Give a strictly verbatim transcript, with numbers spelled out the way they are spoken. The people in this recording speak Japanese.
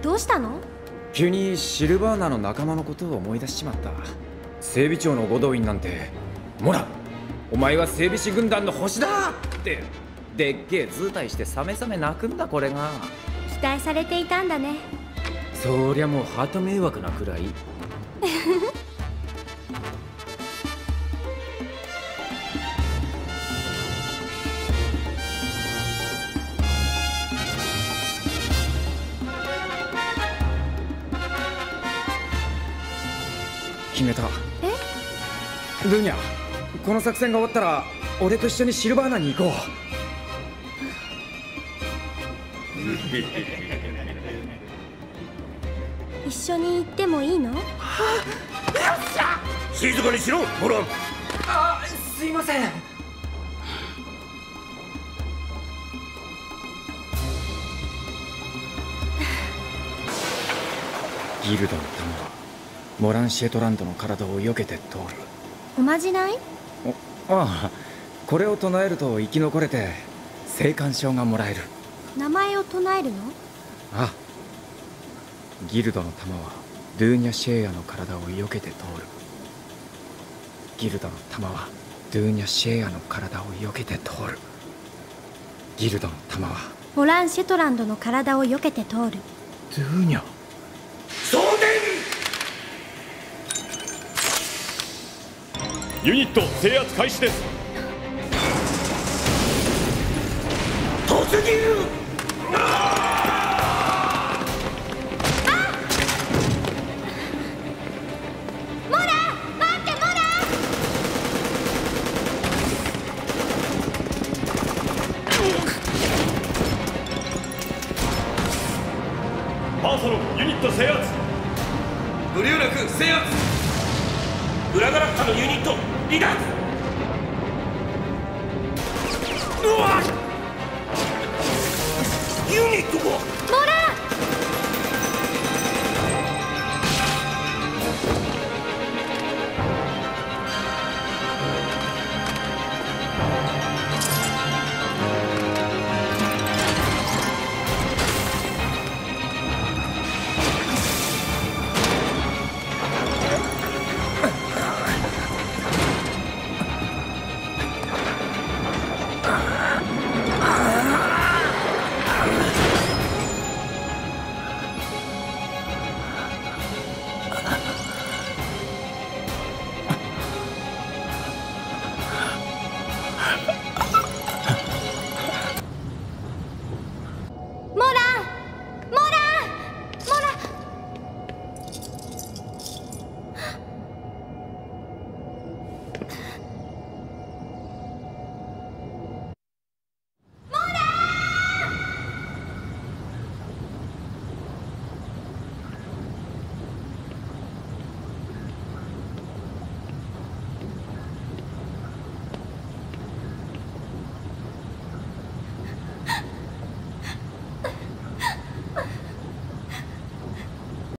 どうしたの？ 急にシルバーナの仲間のことを思い出しちまった。整備長のゴドウィンなんて、モラン、お前は整備士軍団の星だってでっけえ図体してサメサメ泣くんだ。これが期待されていたんだね。 そりゃもうハート迷惑なくらい。決めた。 え？ ルニャ、この作戦が終わったら俺と一緒にシルバーナに行こう。 一緒に行ってもいいの？よっしゃ！静かにしろ、モラン。 あ、すいません。ギルドの弾はモラン・シェトランドの体を避けて通る。 おまじない？ ああ、これを唱えると生き残れて聖冠章がもらえる。 名前を唱えるの？ ああ、ギルドの弾はルーニャ・シェイアの体を避けて通る。ギルドの弾はルーニャ・シェイアの体を避けて通る。ギルドの弾はモラン・シェトランドの体を避けて通る。 ルーニャ。 送電！ ユニット制圧開始です。 突入！ モラ、待ってモラ。 バーサロンユニット制圧。 ブリューラク制圧。裏ガラクタのユニット離脱。